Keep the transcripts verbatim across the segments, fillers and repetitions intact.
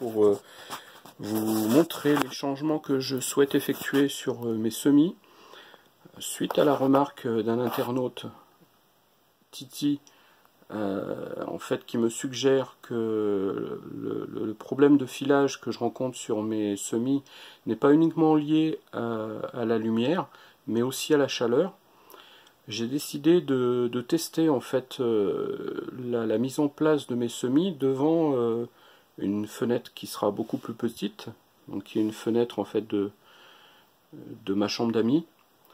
pour euh, vous montrer les changements que je souhaite effectuer sur euh, mes semis. Suite à la remarque d'un internaute, Titi, euh, en fait, qui me suggère que le, le, le problème de filage que je rencontre sur mes semis n'est pas uniquement lié à, à la lumière, mais aussi à la chaleur. J'ai décidé de, de tester en fait euh, la, la mise en place de mes semis devant euh, une fenêtre qui sera beaucoup plus petite, donc qui est une fenêtre en fait de, de ma chambre d'amis,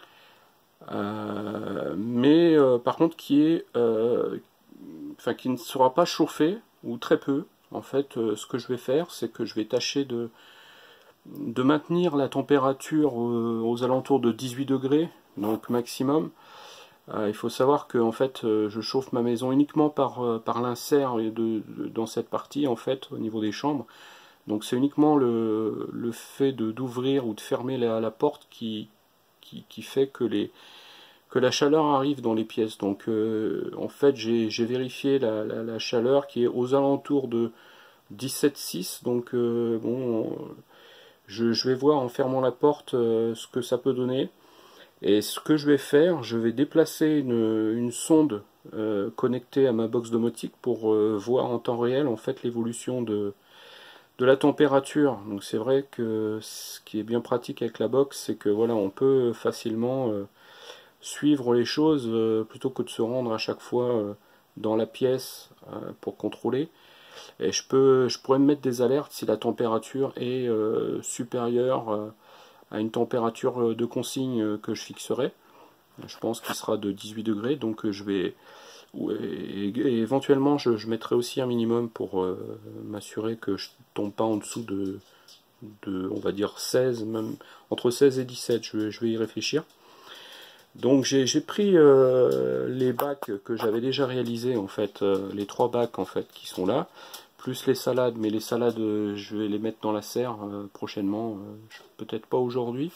euh, mais euh, par contre qui est, euh, enfin qui ne sera pas chauffée ou très peu. En fait, euh, ce que je vais faire, c'est que je vais tâcher de de maintenir la température euh, aux alentours de dix-huit degrés, donc maximum. Euh, il faut savoir que en fait, euh, je chauffe ma maison uniquement par, euh, par l'insert de, de, dans cette partie, en fait, au niveau des chambres. Donc c'est uniquement le, le fait d'ouvrir ou de fermer la, la porte qui, qui, qui fait que, les, que la chaleur arrive dans les pièces. Donc euh, en fait, j'ai vérifié la, la, la chaleur qui est aux alentours de dix-sept virgule six. Donc euh, bon, je, je vais voir en fermant la porte euh, ce que ça peut donner. Et ce que je vais faire, je vais déplacer une, une sonde euh, connectée à ma box domotique pour euh, voir en temps réel en fait l'évolution de, de la température. Donc c'est vrai que ce qui est bien pratique avec la box, c'est que voilà, on peut facilement euh, suivre les choses euh, plutôt que de se rendre à chaque fois euh, dans la pièce euh, pour contrôler. Et je peux, je pourrais me mettre des alertes si la température est euh, supérieure euh, à une température de consigne que je fixerai. Je pense qu'il sera de dix-huit degrés, donc je vais et, et éventuellement je, je mettrai aussi un minimum pour euh, m'assurer que je tombe pas en dessous de, de on va dire seize, même entre seize et dix-sept. Je vais, je vais y réfléchir. Donc j'ai pris euh, les bacs que j'avais déjà réalisés, en fait, euh, les trois bacs en fait qui sont là, plus les salades, mais les salades euh, je vais les mettre dans la serre euh, prochainement, euh, peut-être pas aujourd'hui,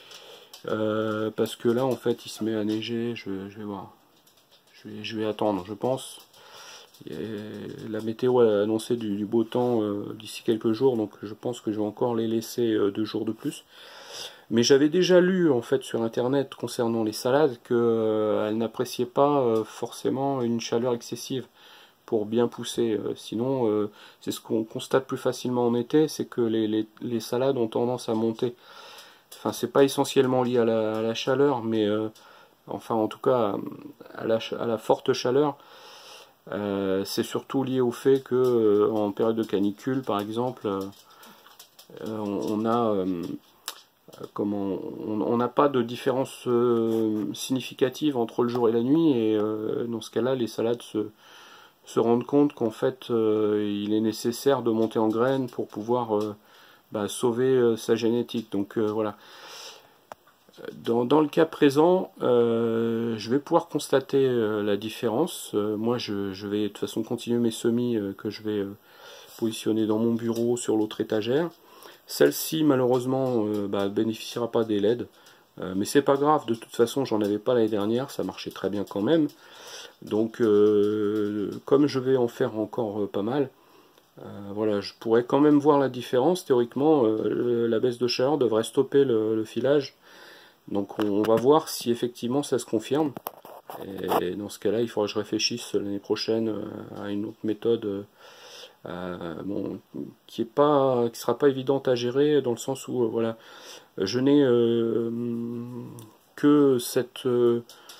euh, parce que là en fait il se met à neiger, je, je vais voir, je vais, je vais attendre, je pense. Et la météo a annoncé du, du beau temps euh, d'ici quelques jours, donc je pense que je vais encore les laisser euh, deux jours de plus. Mais j'avais déjà lu en fait sur internet concernant les salades qu'elles euh, n'appréciaient pas euh, forcément une chaleur excessive pour bien pousser. Euh, sinon, euh, c'est ce qu'on constate plus facilement en été, c'est que les, les, les salades ont tendance à monter. Enfin, c'est pas essentiellement lié à la, à la chaleur, mais euh, enfin en tout cas à la, à la forte chaleur. Euh, c'est surtout lié au fait que euh, en période de canicule, par exemple, euh, on, on a euh, comment on n'a pas de différence euh, significative entre le jour et la nuit, et euh, dans ce cas-là, les salades se, se rendent compte qu'en fait, euh, il est nécessaire de monter en graines pour pouvoir euh, bah, sauver euh, sa génétique. Donc euh, voilà. Dans, dans le cas présent, euh, je vais pouvoir constater euh, la différence. Euh, moi, je, je vais de toute façon continuer mes semis euh, que je vais euh, positionner dans mon bureau sur l'autre étagère. Celle-ci, malheureusement, euh, bah, bénéficiera pas des L E D, euh, mais c'est pas grave. De toute façon, j'en avais pas l'année dernière, ça marchait très bien quand même. Donc, euh, comme je vais en faire encore euh, pas mal, euh, voilà, je pourrais quand même voir la différence. Théoriquement, euh, la baisse de chaleur devrait stopper le, le filage. Donc on, on va voir si effectivement ça se confirme. Et dans ce cas-là, il faudra que je réfléchisse l'année prochaine à une autre méthode euh, bon, qui est pas, qui sera pas évidente à gérer, dans le sens où euh, voilà, je n'ai euh, que cette, euh,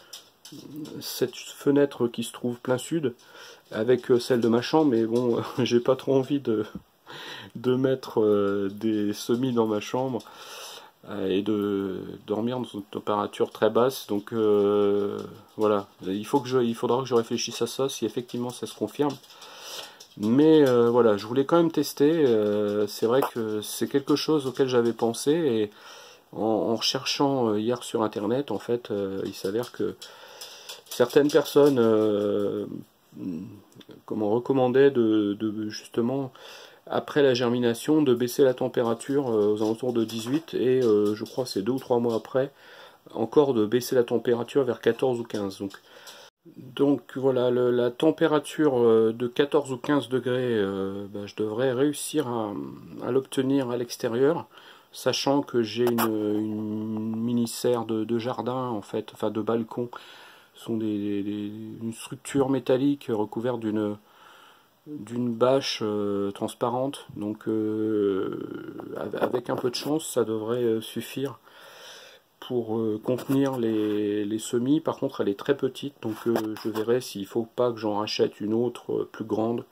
cette fenêtre qui se trouve plein sud avec celle de ma chambre, mais bon, j'ai pas trop envie de, de mettre euh, des semis dans ma chambre et de dormir dans une température très basse. Donc euh, voilà, il faut que je, il faudra que je réfléchisse à ça si effectivement ça se confirme. Mais euh, voilà, je voulais quand même tester. Euh, c'est vrai que c'est quelque chose auquel j'avais pensé, et en, en recherchant hier sur internet, en fait, euh, il s'avère que certaines personnes euh, comment recommandaient de, de justement après la germination de baisser la température euh, aux alentours de dix-huit, et euh, je crois c'est deux ou trois mois après encore de baisser la température vers quatorze ou quinze. Donc Donc voilà, le, la température euh, de quatorze ou quinze degrés, euh, bah, je devrais réussir à, à l'obtenir à l'extérieur, sachant que j'ai une, une mini-serre de, de jardin, en fait, enfin de balcon. Ce sont des, des, une structure métallique recouverte d'une d'une bâche euh, transparente. Donc euh, avec un peu de chance, ça devrait suffire pour euh, contenir les, les semis. Par contre, elle est très petite, donc euh, je verrai s'il faut pas que j'en rachète une autre euh, plus grande.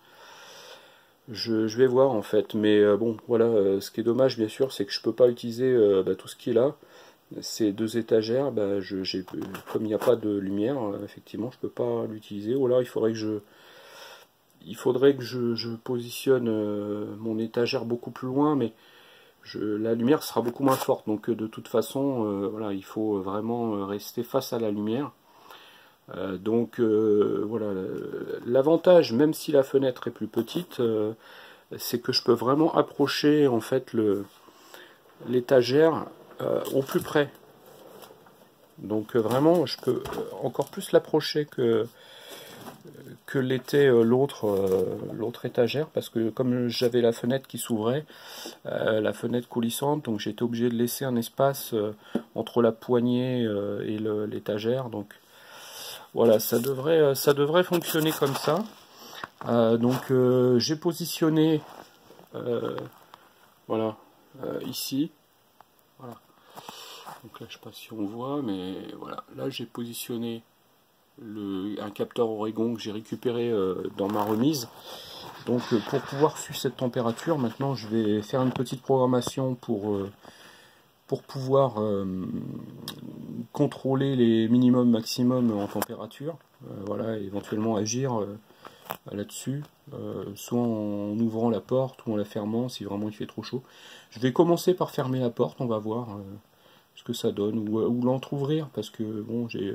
Je, je vais voir en fait, mais euh, bon, voilà, euh, ce qui est dommage bien sûr, c'est que je peux pas utiliser euh, bah, tout ce qui est là. Ces deux étagères, bah, je, j'ai, comme il n'y a pas de lumière, euh, effectivement, je peux pas l'utiliser. Ou alors il faudrait que je, il faudrait que je, je positionne euh, mon étagère beaucoup plus loin, mais Je, la lumière sera beaucoup moins forte, donc de toute façon, euh, voilà, il faut vraiment rester face à la lumière. Euh, donc euh, voilà, l'avantage, même si la fenêtre est plus petite, euh, c'est que je peux vraiment approcher en fait le l'étagère euh, au plus près. Donc euh, vraiment, je peux encore plus l'approcher que que l'était euh, l'autre euh, l'autre étagère, parce que comme j'avais la fenêtre qui s'ouvrait, euh, la fenêtre coulissante, donc j'étais obligé de laisser un espace euh, entre la poignée euh, et l'étagère. Donc voilà, ça devrait euh, ça devrait fonctionner comme ça. Euh, donc euh, j'ai positionné euh, voilà euh, ici. Voilà. Donc là je sais pas si on voit, mais voilà, là j'ai positionné Le, un capteur Oregon que j'ai récupéré euh, dans ma remise. Donc euh, pour pouvoir suivre cette température, maintenant je vais faire une petite programmation pour, euh, pour pouvoir euh, contrôler les minimums maximums en température. Euh, voilà, éventuellement agir euh, là-dessus, euh, soit en ouvrant la porte ou en la fermant si vraiment il fait trop chaud. Je vais commencer par fermer la porte, on va voir euh, ce que ça donne, ou, ou l'entrouvrir, parce que bon, j'ai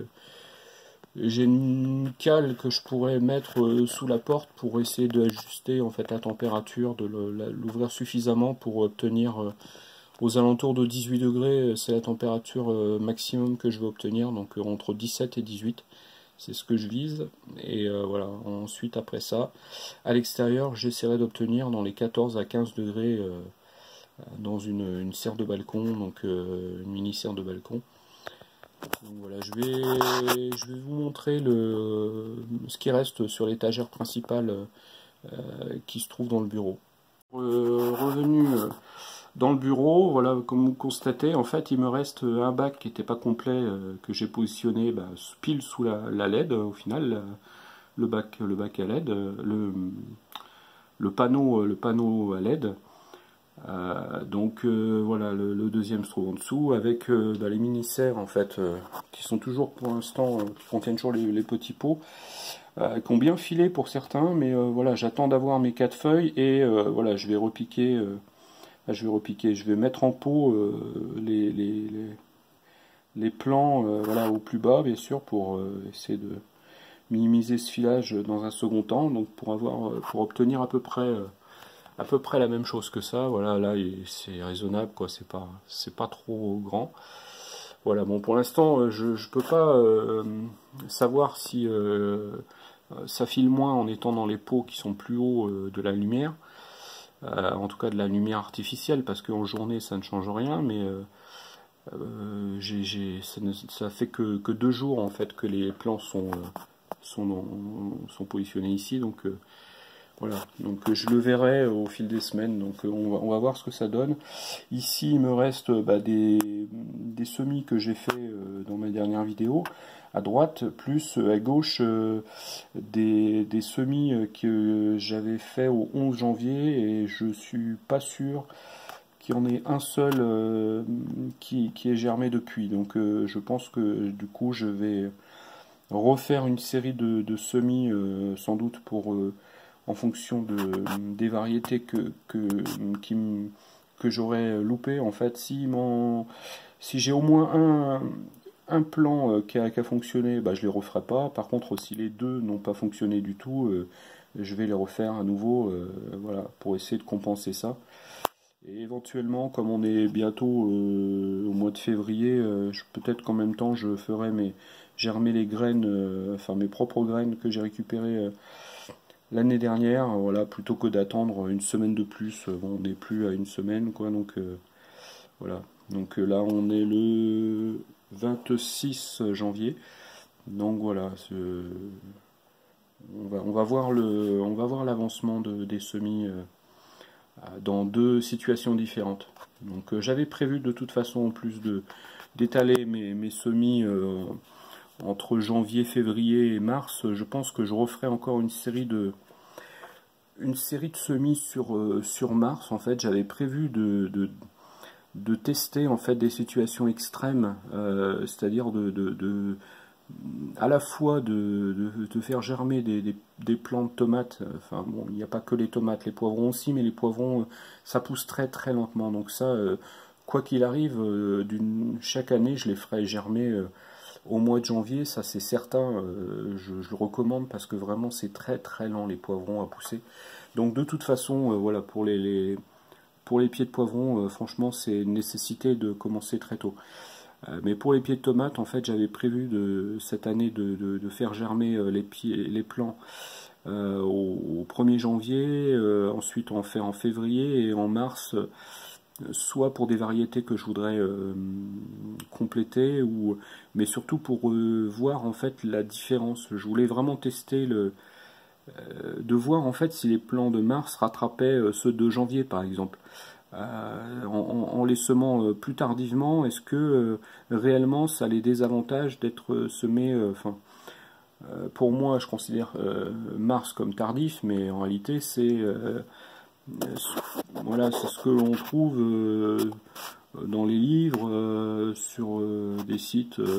J'ai une cale que je pourrais mettre euh, sous la porte pour essayer d'ajuster en fait la température, de l'ouvrir suffisamment pour obtenir euh, aux alentours de dix-huit degrés. C'est la température euh, maximum que je veux obtenir, donc euh, entre dix-sept et dix-huit, c'est ce que je vise. Et euh, voilà, ensuite après ça, à l'extérieur, j'essaierai d'obtenir dans les quatorze à quinze degrés euh, dans une, une serre de balcon, donc euh, une mini serre de balcon. Donc voilà, je vais, je vais vous montrer le, ce qui reste sur l'étagère principale euh, qui se trouve dans le bureau. Euh, revenu dans le bureau, voilà, comme vous constatez, en fait, il me reste un bac qui n'était pas complet, euh, que j'ai positionné bah, pile sous la, la L E D, au final, la, le bac, le bac à L E D, le, le panneau, le panneau à L E D. Euh, donc euh, voilà, le, le deuxième se trouve en dessous avec euh, bah, les mini-serres en fait euh, qui sont toujours pour l'instant, euh, qui contiennent toujours les, les petits pots, euh, qui ont bien filé pour certains, mais euh, voilà, j'attends d'avoir mes quatre feuilles et euh, voilà, je vais repiquer, euh, je vais repiquer, je vais mettre en pot euh, les, les, les, les plans euh, voilà, au plus bas bien sûr pour euh, essayer de minimiser ce filage dans un second temps, donc pour avoir, pour obtenir à peu près euh, à peu près la même chose que ça. Voilà, là c'est raisonnable, quoi, c'est pas c'est pas trop grand. Voilà, bon, pour l'instant je, je peux pas euh, savoir si euh, ça file moins en étant dans les pots qui sont plus hauts euh, de la lumière, euh, en tout cas de la lumière artificielle, parce qu'en journée ça ne change rien, mais euh, euh, j'ai, j'ai, ça, ne, ça fait que, que deux jours en fait que les plans sont, euh, sont, dans, sont positionnés ici, donc euh, voilà, donc je le verrai au fil des semaines, donc on va, on va voir ce que ça donne. Ici il me reste bah, des, des semis que j'ai fait euh, dans ma dernière vidéo, à droite, plus à gauche euh, des, des semis que j'avais fait au onze janvier, et je suis pas sûr qu'il y en ait un seul euh, qui, qui ait germé depuis. Donc euh, je pense que du coup je vais refaire une série de, de semis euh, sans doute pour... Euh, en fonction de, des variétés que, que, qui, que j'aurais loupé. En fait, si, si j'ai au moins un, un plan qui a, qui a fonctionné, bah, je les referai pas. Par contre, si les deux n'ont pas fonctionné du tout, euh, je vais les refaire à nouveau, euh, voilà, pour essayer de compenser ça. Et éventuellement, comme on est bientôt euh, au mois de février, euh, peut-être qu'en même temps je ferai mes, germer les graines, euh, enfin mes propres graines que j'ai récupérées euh, l'année dernière, voilà, plutôt que d'attendre une semaine de plus. Bon, on n'est plus à une semaine, quoi, donc euh, voilà. Donc euh, là, on est le vingt-six janvier, donc voilà, on va, on va voir le, on va voir l'avancement de, des semis euh, dans deux situations différentes. Donc euh, j'avais prévu de toute façon en plus de d'étaler mes, mes semis euh, entre janvier, février et mars. Je pense que je referai encore une série de une série de semis sur, euh, sur mars. En fait, j'avais prévu de, de, de tester en fait des situations extrêmes, euh, c'est-à-dire de, de, de à la fois de, de, de faire germer des, des, des plants de tomates. Enfin bon, il n'y a pas que les tomates, les poivrons aussi, mais les poivrons ça pousse très très lentement. Donc ça, euh, quoi qu'il arrive, euh, d'une chaque année, je les ferai germer euh, au mois de janvier, ça c'est certain. Euh, je, je le recommande parce que vraiment c'est très très lent les poivrons à pousser. Donc de toute façon, euh, voilà, pour les, les pour les pieds de poivrons, euh, franchement c'est une nécessité de commencer très tôt. Mais pour les pieds de tomates, en fait, j'avais prévu de, cette année de, de, de faire germer les, pieds, les plants euh, au, au premier janvier, euh, ensuite on fait en février et en mars, euh, soit pour des variétés que je voudrais euh, compléter, ou, mais surtout pour euh, voir en fait la différence. Je voulais vraiment tester le, euh, de voir en fait si les plants de mars rattrapaient euh, ceux de janvier par exemple. Euh, en, en les semant euh, plus tardivement, est-ce que euh, réellement ça a les désavantages d'être semé, euh, enfin, euh, pour moi je considère euh, mars comme tardif, mais en réalité c'est euh, voilà, c'est ce que l'on trouve euh, dans les livres, euh, sur euh, des sites euh,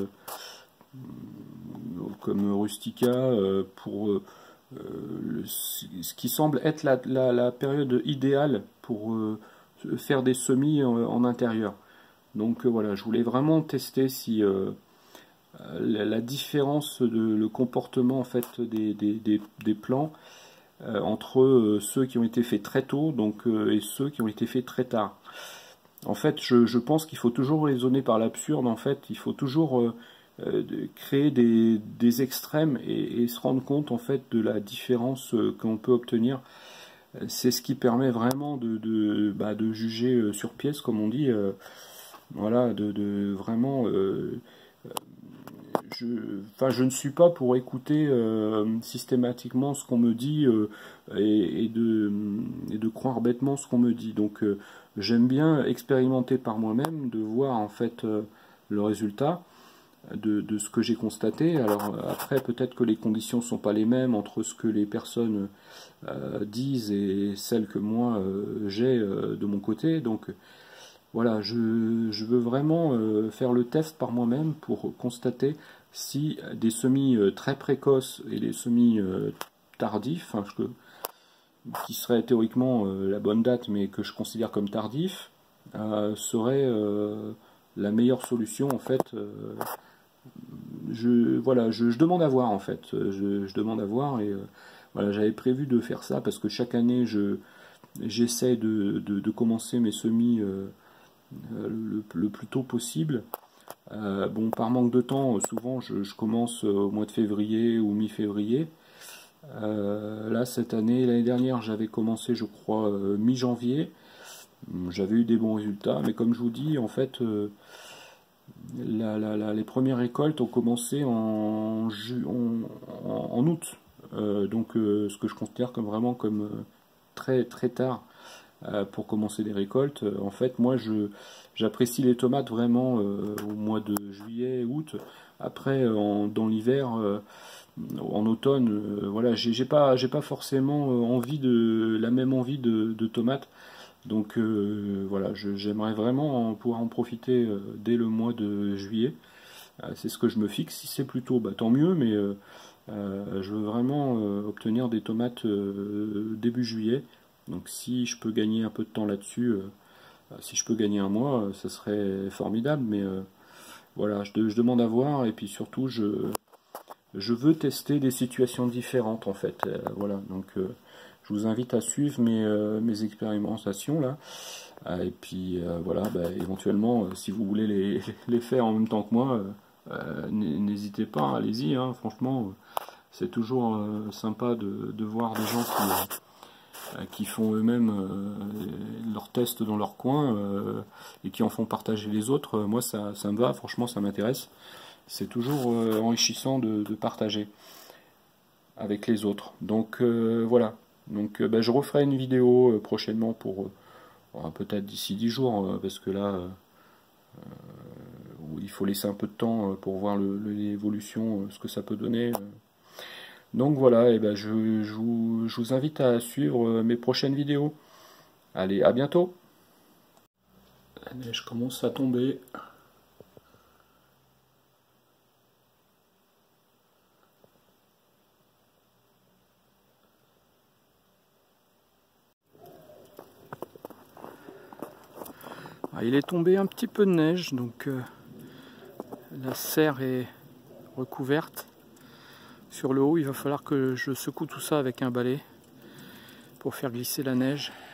comme Rustica, euh, pour euh, le, ce qui semble être la, la, la période idéale pour euh, faire des semis en, en intérieur. Donc euh, voilà, je voulais vraiment tester si euh, la, la différence de le comportement en fait des, des, des, des plants euh, entre euh, ceux qui ont été faits très tôt donc euh, et ceux qui ont été faits très tard. En fait, je, je pense qu'il faut toujours raisonner par l'absurde. En fait, il faut toujours euh, euh, créer des, des extrêmes et, et se rendre compte en fait de la différence euh, qu'on peut obtenir. C'est ce qui permet vraiment de, de, bah, de juger euh, sur pièce, comme on dit. Euh, voilà, de, de vraiment. Euh, je, enfin, je ne suis pas pour écouter euh, systématiquement ce qu'on me dit euh, et, et, de, et de croire bêtement ce qu'on me dit. Donc, euh, j'aime bien expérimenter par moi-même, de voir en fait euh, le résultat de, de ce que j'ai constaté. Alors après, peut-être que les conditions ne sont pas les mêmes entre ce que les personnes euh, disent et celles que moi euh, j'ai euh, de mon côté. Donc voilà, je, je veux vraiment euh, faire le test par moi-même pour constater si des semis euh, très précoces et des semis euh, tardifs, enfin, je, qui seraient théoriquement euh, la bonne date mais que je considère comme tardifs, euh, seraient euh, la meilleure solution en fait. Euh, je, voilà, je, je demande à voir en fait, je, je demande à voir et euh, voilà, j'avais prévu de faire ça parce que chaque année je j'essaie de, de, de commencer mes semis euh, le, le plus tôt possible. Euh, bon, par manque de temps, souvent je, je commence au mois de février ou mi-février. Euh, là, cette année, l'année dernière, j'avais commencé, je crois, euh, mi-janvier. J'avais eu des bons résultats, mais comme je vous dis, en fait, euh, la, la, la, les premières récoltes ont commencé en, ju en, en, en août. Euh, donc, euh, ce que je considère comme vraiment comme euh, très très tard euh, pour commencer les récoltes. En fait, moi, je j'apprécie les tomates vraiment euh, au mois de juillet, août. Après, en, dans l'hiver, euh, en automne, euh, voilà, j'ai pas j'ai pas forcément envie de la même envie de, de tomates. Donc euh, voilà, j'aimerais vraiment en, pouvoir en profiter euh, dès le mois de juillet. Euh, c'est ce que je me fixe. Si c'est plus tôt, bah, tant mieux, mais euh, euh, je veux vraiment euh, obtenir des tomates euh, début juillet. Donc si je peux gagner un peu de temps là-dessus, euh, si je peux gagner un mois, euh, ça serait formidable. Mais euh, voilà, je, je demande à voir et puis surtout, je, je veux tester des situations différentes en fait. Euh, voilà, donc euh, je vous invite à suivre mes, euh, mes expérimentations là. Euh, et puis euh, voilà, bah, éventuellement, euh, si vous voulez les, les faire en même temps que moi, euh, euh, n'hésitez pas, allez-y, hein, franchement, c'est toujours euh, sympa de, de voir des gens qui, euh, qui font eux-mêmes euh, leurs tests dans leur coin euh, et qui en font partager les autres. Moi, ça, ça me va, franchement, ça m'intéresse. C'est toujours euh, enrichissant de, de partager avec les autres. Donc euh, voilà. Donc euh, bah, je referai une vidéo euh, prochainement pour euh, peut-être d'ici dix jours euh, parce que là euh, il faut laisser un peu de temps euh, pour voir l'évolution, euh, ce que ça peut donner. Donc voilà, et ben je, je, vous, je vous invite à suivre euh, mes prochaines vidéos. Allez, à bientôt. La neige commence à tomber. Ah, il est tombé un petit peu de neige, donc euh, la serre est recouverte. Sur le haut, il va falloir que je secoue tout ça avec un balai pour faire glisser la neige.